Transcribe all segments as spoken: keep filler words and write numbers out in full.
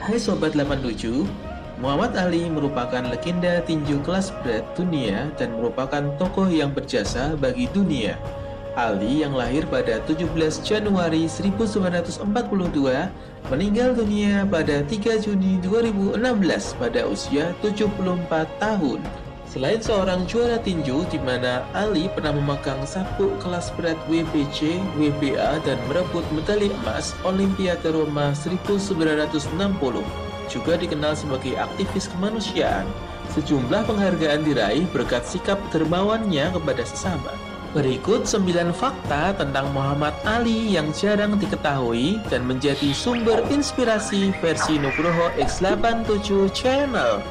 Hai Sobat delapan puluh tujuh, Muhammad Ali merupakan legenda tinju kelas berat dunia dan merupakan tokoh yang berjasa bagi dunia. Ali yang lahir pada tujuh belas Januari seribu sembilan ratus empat puluh dua meninggal dunia pada tiga Juni dua ribu enam belas pada usia tujuh puluh empat tahun. Selain seorang juara tinju di mana Ali pernah memegang sabuk kelas berat W B C, W B A dan merebut medali emas Olimpiade Roma seribu sembilan ratus enam puluh, juga dikenal sebagai aktivis kemanusiaan. Sejumlah penghargaan diraih berkat sikap dermawannya kepada sesama. Berikut sembilan fakta tentang Muhammad Ali yang jarang diketahui dan menjadi sumber inspirasi versi Nugroho X delapan puluh tujuh Channel.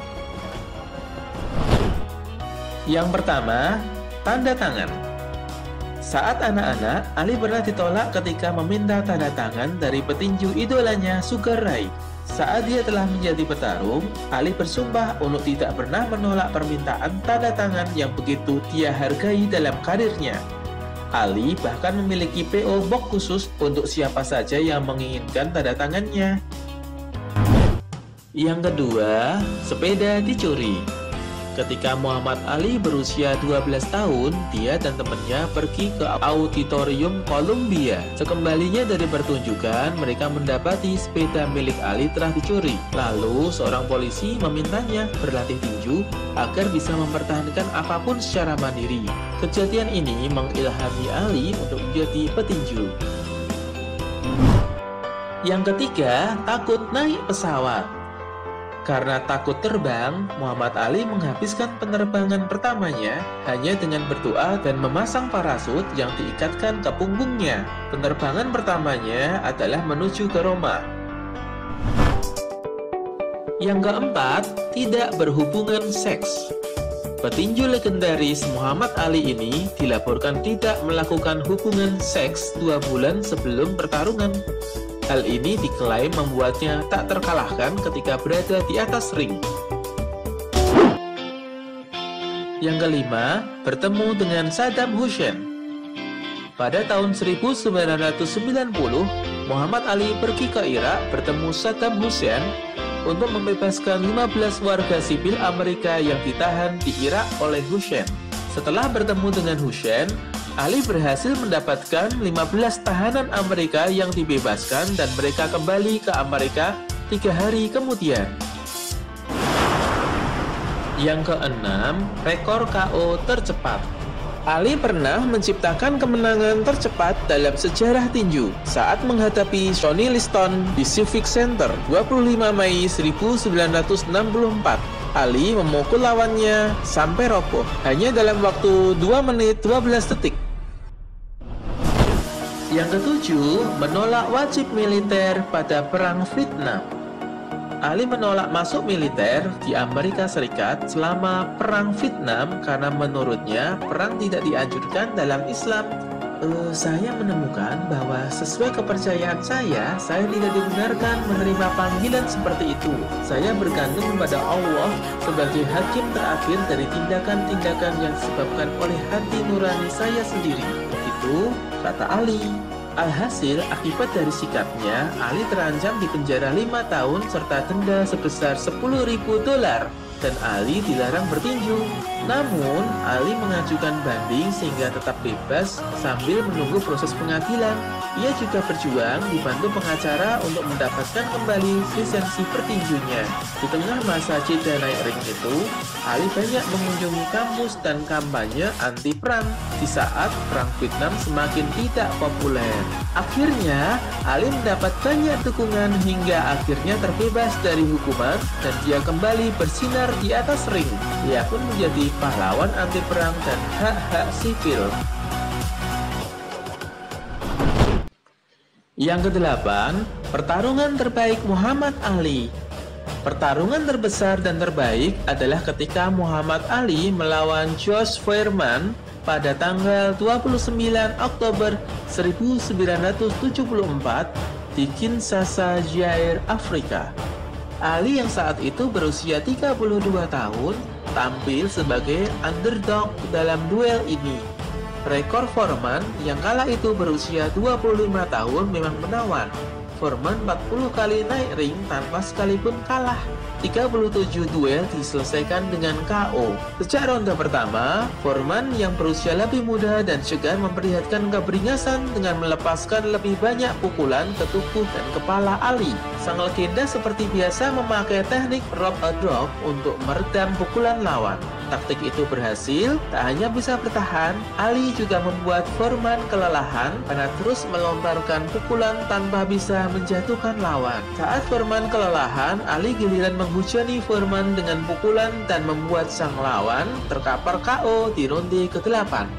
Yang pertama, tanda tangan. Saat anak-anak, Ali pernah ditolak ketika meminta tanda tangan dari petinju idolanya Sugar Ray. Saat dia telah menjadi petarung, Ali bersumpah untuk tidak pernah menolak permintaan tanda tangan yang begitu dia hargai dalam karirnya. Ali bahkan memiliki P O Box khusus untuk siapa saja yang menginginkan tanda tangannya. Yang kedua, sepeda dicuri. Ketika Muhammad Ali berusia dua belas tahun, dia dan temannya pergi ke auditorium Columbia. Sekembalinya dari pertunjukan, mereka mendapati sepeda milik Ali telah dicuri. Lalu, seorang polisi memintanya berlatih tinju agar bisa mempertahankan apapun secara mandiri. Kejadian ini mengilhami Ali untuk menjadi petinju. Yang ketiga, takut naik pesawat. Karena takut terbang, Muhammad Ali menghabiskan penerbangan pertamanya hanya dengan berdoa dan memasang parasut yang diikatkan ke punggungnya. Penerbangan pertamanya adalah menuju ke Roma. Yang keempat, tidak berhubungan seks. Petinju legendaris Muhammad Ali ini dilaporkan tidak melakukan hubungan seks dua bulan sebelum pertarungan. Hal ini diklaim membuatnya tak terkalahkan ketika berada di atas ring. Yang kelima, bertemu dengan Saddam Hussein. Pada tahun seribu sembilan ratus sembilan puluh, Muhammad Ali pergi ke Irak bertemu Saddam Hussein untuk membebaskan lima belas warga sipil Amerika yang ditahan di Irak oleh Hussein. Setelah bertemu dengan Hussein, Ali berhasil mendapatkan lima belas tahanan Amerika yang dibebaskan dan mereka kembali ke Amerika tiga hari kemudian. Yang keenam, rekor K O tercepat. Ali pernah menciptakan kemenangan tercepat dalam sejarah tinju saat menghadapi Sonny Liston di Civic Center dua puluh lima Mei seribu sembilan ratus enam puluh empat. Ali memukul lawannya sampai roboh hanya dalam waktu dua menit dua belas detik. Yang ketujuh, menolak wajib militer pada Perang Vietnam. Ali menolak masuk militer di Amerika Serikat selama Perang Vietnam karena menurutnya perang tidak dianjurkan dalam Islam. Uh, saya menemukan bahwa sesuai kepercayaan saya, saya tidak dibenarkan menerima panggilan seperti itu. Saya bergantung kepada Allah sebagai hakim terakhir dari tindakan-tindakan yang disebabkan oleh hati nurani saya sendiri. Begitu kata Ali. Alhasil, akibat dari sikapnya, Ali terancam di penjara lima tahun serta denda sebesar sepuluh ribu dolar. Dan Ali dilarang bertinju. Namun, Ali mengajukan banding sehingga tetap bebas sambil menunggu proses pengadilan. Ia juga berjuang dibantu pengacara untuk mendapatkan kembali lisensi pertinjunya. Di tengah masa jeda naik ring itu, Ali banyak mengunjungi kampus dan kampanye anti perang di saat Perang Vietnam semakin tidak populer. Akhirnya, Ali mendapat banyak dukungan hingga akhirnya terbebas dari hukuman dan dia kembali bersinar di atas ring. Dia pun menjadi pahlawan anti perang dan hak-hak sipil. Yang kedelapan, pertarungan terbaik Muhammad Ali. Pertarungan terbesar dan terbaik adalah ketika Muhammad Ali melawan George Foreman pada tanggal dua puluh sembilan Oktober seribu sembilan ratus tujuh puluh empat di Kinshasa, Zaire, Afrika. Ali yang saat itu berusia tiga puluh dua tahun tampil sebagai underdog dalam duel ini. Rekor Foreman yang kala itu berusia dua puluh lima tahun memang menawan. Foreman empat puluh kali naik ring tanpa sekalipun kalah. tiga puluh tujuh duel diselesaikan dengan K O. Sejak ronde pertama, Foreman yang berusia lebih muda dan segan memperlihatkan keberingasan dengan melepaskan lebih banyak pukulan ke tubuh dan kepala Ali. Sang legenda seperti biasa memakai teknik rope a drop untuk meredam pukulan lawan. Taktik itu berhasil, tak hanya bisa bertahan, Ali juga membuat Foreman kelelahan karena terus melontarkan pukulan tanpa bisa menjatuhkan lawan. Saat Foreman kelelahan, Ali giliran menghujani Foreman dengan pukulan dan membuat sang lawan terkapar K O di ronde kedelapan.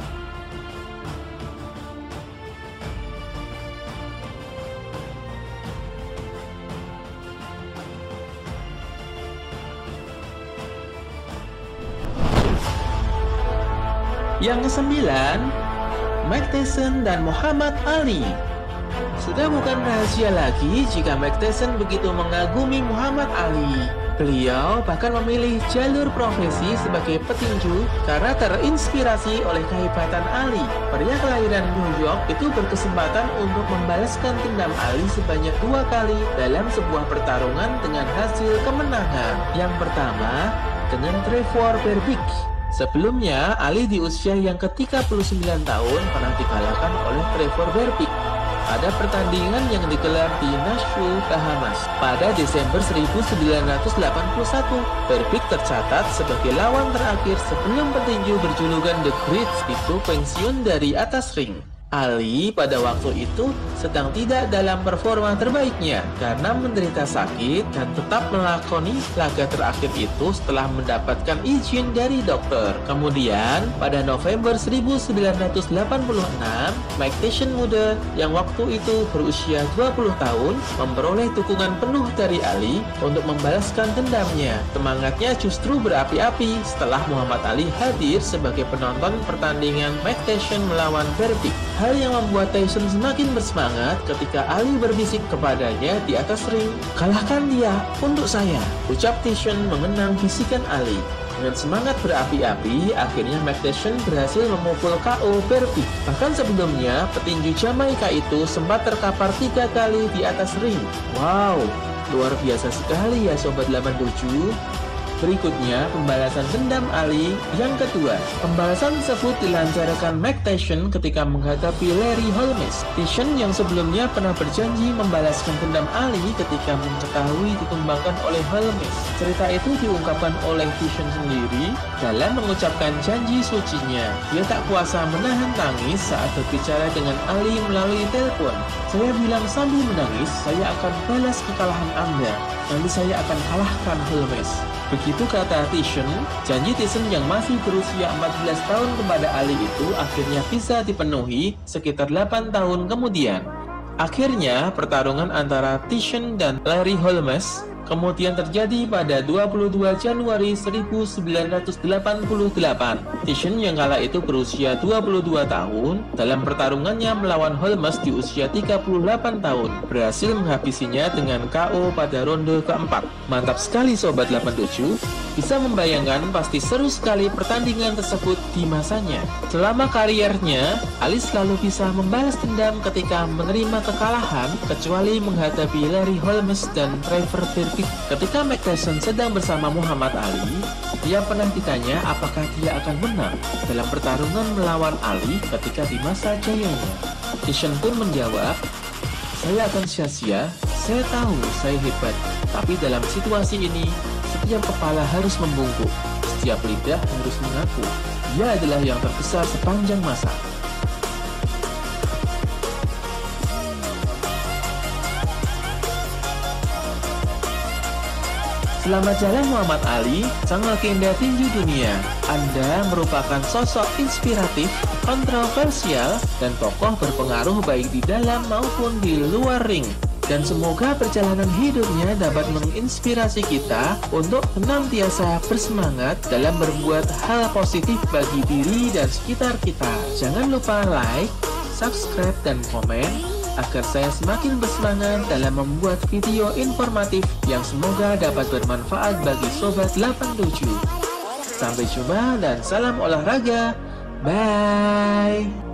Yang kesembilan, Mike Tyson dan Muhammad Ali. Sudah bukan rahasia lagi jika Mike Tyson begitu mengagumi Muhammad Ali. Beliau bahkan memilih jalur profesi sebagai petinju karena terinspirasi oleh kehebatan Ali. Pria kelahiran New York itu berkesempatan untuk membalaskan dendam Ali sebanyak dua kali dalam sebuah pertarungan dengan hasil kemenangan. Yang pertama, dengan Trevor Berbick. Sebelumnya, Ali di usia yang ke tiga puluh sembilan tahun pernah dikalahkan oleh Trevor Berbick pada pertandingan yang digelar di Nassau, Bahamas pada Desember seribu sembilan ratus delapan puluh satu. Berbick tercatat sebagai lawan terakhir sebelum petinju berjulukan The Great itu pensiun dari atas ring. Ali pada waktu itu sedang tidak dalam performa terbaiknya karena menderita sakit dan tetap melakoni laga terakhir itu setelah mendapatkan izin dari dokter. Kemudian pada November seribu sembilan ratus delapan puluh enam, Mike Tyson muda yang waktu itu berusia dua puluh tahun memperoleh dukungan penuh dari Ali untuk membalaskan dendamnya. Semangatnya justru berapi-api setelah Muhammad Ali hadir sebagai penonton pertandingan Mike Tyson melawan Berbick. Hal yang membuat Tyson semakin bersemangat ketika Ali berbisik kepadanya di atas ring, "Kalahkan dia untuk saya," ucap Tyson mengenang bisikan Ali. Dengan semangat berapi-api, akhirnya Mike Tyson berhasil memukul K O Berbick. Bahkan sebelumnya, petinju Jamaika itu sempat terkapar tiga kali di atas ring. Wow, luar biasa sekali ya Sobat delapan puluh tujuh. Berikutnya, pembalasan dendam Ali yang kedua. Pembalasan tersebut dilancarkan Mike Tyson ketika menghadapi Larry Holmes. Tyson yang sebelumnya pernah berjanji membalaskan dendam Ali ketika mengetahui ditumbangkan oleh Holmes. Cerita itu diungkapkan oleh Tyson sendiri dalam mengucapkan janji sucinya. Dia tak kuasa menahan tangis saat berbicara dengan Ali melalui telepon. "Saya bilang sambil menangis, saya akan balas kekalahan Anda. Nanti saya akan kalahkan Holmes." Begitu kata Tyson. Janji Tyson yang masih berusia empat belas tahun kepada Ali itu akhirnya bisa dipenuhi sekitar delapan tahun kemudian. Akhirnya, pertarungan antara Tyson dan Larry Holmes kemudian terjadi pada dua puluh dua Januari seribu sembilan ratus delapan puluh delapan. Tyson yang kala itu berusia dua puluh dua tahun dalam pertarungannya melawan Holmes di usia tiga puluh delapan tahun berhasil menghabisinya dengan K O pada ronde keempat. Mantap sekali Sobat delapan puluh tujuh. Bisa membayangkan pasti seru sekali pertandingan tersebut di masanya. Selama kariernya, Ali selalu bisa membalas dendam ketika menerima kekalahan kecuali menghadapi Larry Holmes dan Trevor Berbick. Ketika Mike Tyson sedang bersama Muhammad Ali, dia pernah ditanya apakah dia akan menang dalam pertarungan melawan Ali ketika di masa jayanya. Tyson pun menjawab, "Saya akan sia-sia, saya tahu saya hebat, tapi dalam situasi ini, setiap kepala harus membungkuk, setiap lidah harus mengaku, dia adalah yang terbesar sepanjang masa." Selamat jalan Muhammad Ali, sang legenda tinju dunia. Anda merupakan sosok inspiratif, kontroversial, dan tokoh berpengaruh baik di dalam maupun di luar ring. Dan semoga perjalanan hidupnya dapat menginspirasi kita untuk senantiasa bersemangat dalam berbuat hal positif bagi diri dan sekitar kita. Jangan lupa like, subscribe, dan komen agar saya semakin bersemangat dalam membuat video informatif yang semoga dapat bermanfaat bagi Sobat delapan puluh tujuh. Sampai jumpa dan salam olahraga. Bye.